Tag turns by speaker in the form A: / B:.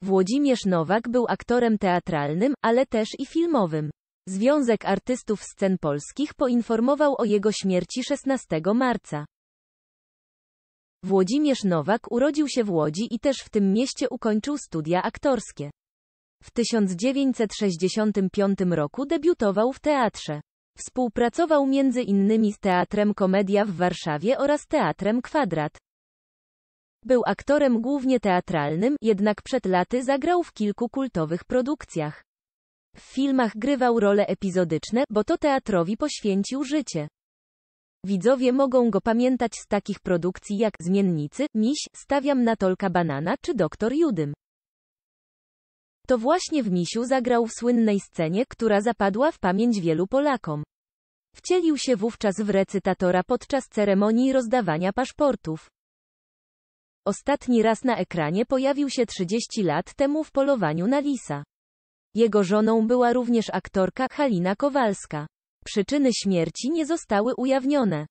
A: Włodzimierz Nowak był aktorem teatralnym, ale też i filmowym. Związek Artystów Scen Polskich poinformował o jego śmierci 16 marca. Włodzimierz Nowak urodził się w Łodzi i też w tym mieście ukończył studia aktorskie. W 1965 roku debiutował w teatrze. Współpracował między innymi z Teatrem Komedia w Warszawie oraz Teatrem Kwadrat. Był aktorem głównie teatralnym, jednak przed laty zagrał w kilku kultowych produkcjach. W filmach grywał role epizodyczne, bo to teatrowi poświęcił życie. Widzowie mogą go pamiętać z takich produkcji jak Zmiennicy, Miś, Stawiam na Tolka Banana czy Doktor Judym. To właśnie w Misiu zagrał w słynnej scenie, która zapadła w pamięć wielu Polakom. Wcielił się wówczas w recytatora podczas ceremonii rozdawania paszportów. Ostatni raz na ekranie pojawił się 30 lat temu w Polowaniu na lisa. Jego żoną była również aktorka Halina Kowalska. Przyczyny śmierci nie zostały ujawnione.